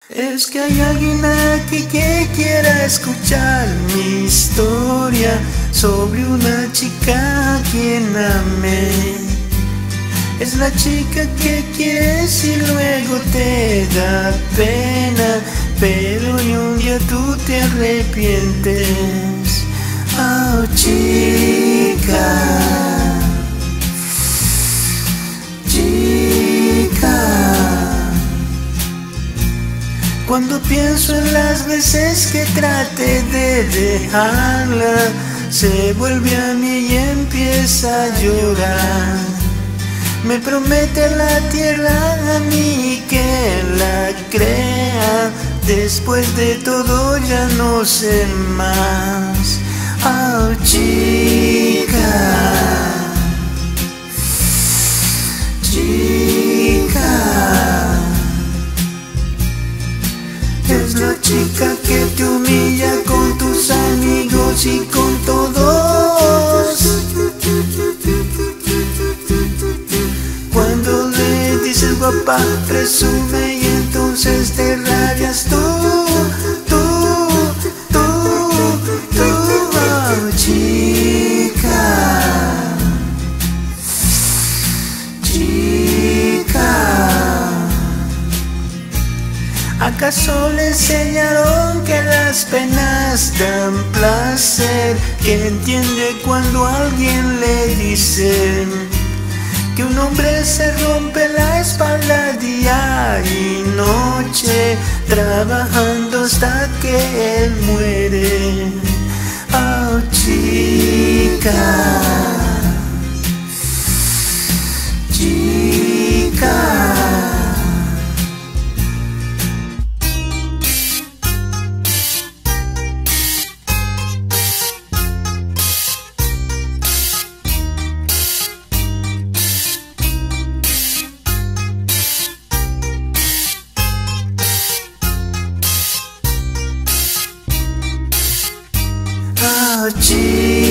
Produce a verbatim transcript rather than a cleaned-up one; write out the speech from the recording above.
Es que hay alguien aquí que quiera escuchar mi historia sobre una chica a quien amé. Es la chica que quieres y luego te da pena, pero y un día tú te arrepientes. Oh, chica, cuando pienso en las veces que traté de dejarla, se vuelve a mí y empieza a llorar. Me promete la tierra a mí que la crea. Después de todo ya no sé más. Oh, chica, chica, es la chica que te humilla con tus amigos y con todos. Cuando le dices guapa, presume y entonces te rabias tú, tú, tú, tú, oh, chica, chica. ¿Acaso le enseñaron que las penas dan placer? Que entiende cuando alguien le dice que un hombre se rompe la espalda día y noche, trabajando hasta que él muere. Oh, chica, chica. Oh, chica.